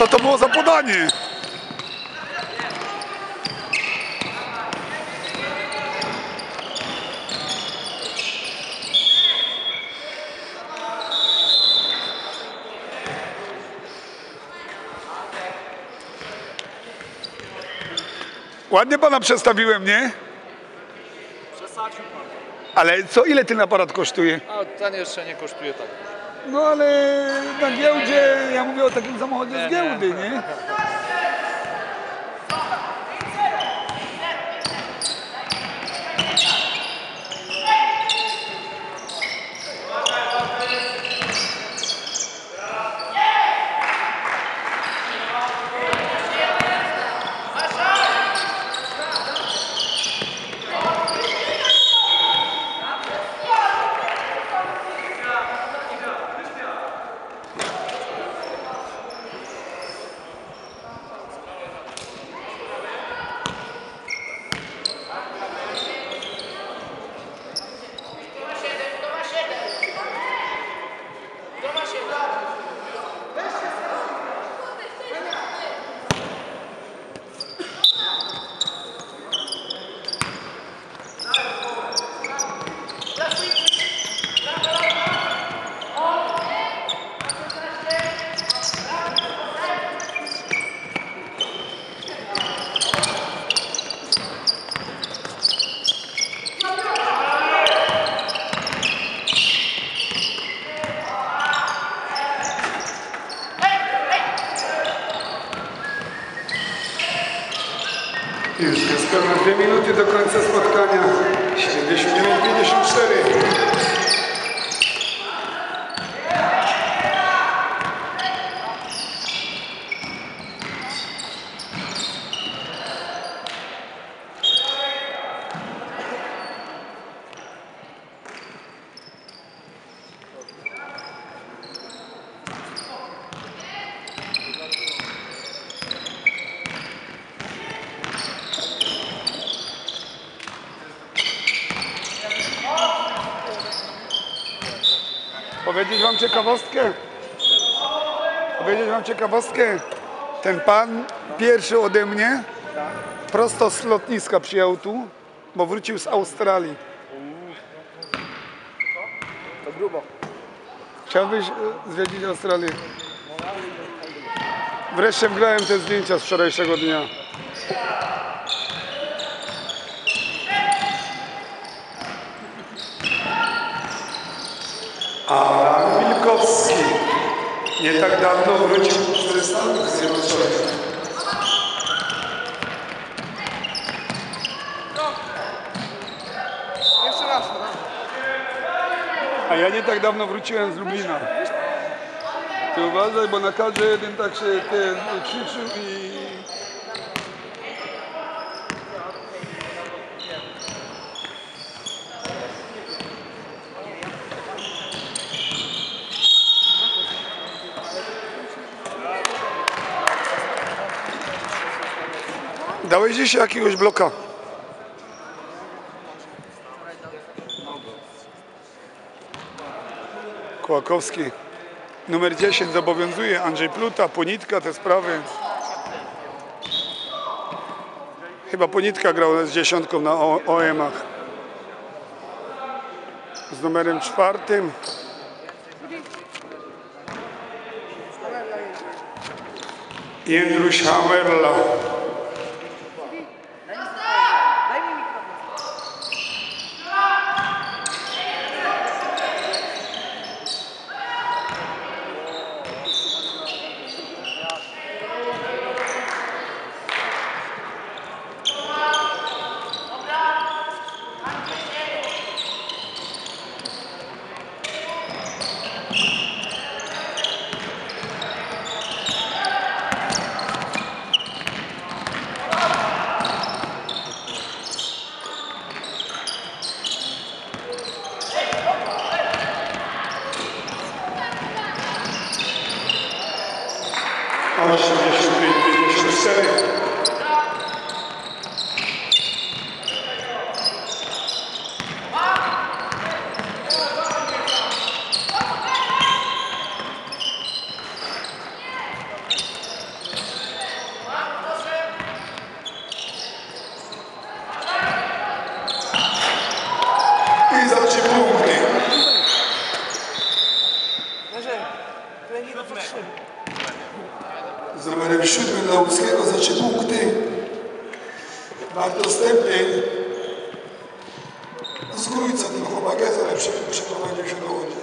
Co to było za podanie? Ładnie pana przestawiłem, nie? Przesadził pan. Ale co, ile ten aparat kosztuje? A ten jeszcze nie kosztuje tak. No ale na giełdzie, ja mówię o takim samochodzie z giełdy, nie? Już jest pełne 2 minuty do końca spotkania. 79-54. Powiedzieć wam ciekawostkę? Powiedzieć wam ciekawostkę? Ten pan pierwszy ode mnie prosto z lotniska przyjechał tu, bo wrócił z Australii. To grubo. Chciałbyś zwiedzić Australię? Wreszcie wgrałem te zdjęcia z wczorajszego dnia. A Wilkowski nie tak dawno wrócił ze Stanów Zjednoczonych. Jeszcze raz. No. A ja nie tak dawno wróciłem z Lublina. Ty uważaj, bo na kadrze jeden tak się krzyczył i... Dałeś dzisiaj jakiegoś bloka? Kłakowski. Numer 10 zobowiązuje. Andrzej Pluta, Ponitka, te sprawy. Chyba Ponitka grał z 10 na OM-ach. Z numerem 4. Jędruś Hamerla. Z numerem 7 dla Łódzkiego za 3 punkty. Bartosz Stępień z Grójca ten chłopak jest, ale przeprowadził się do Łodzi.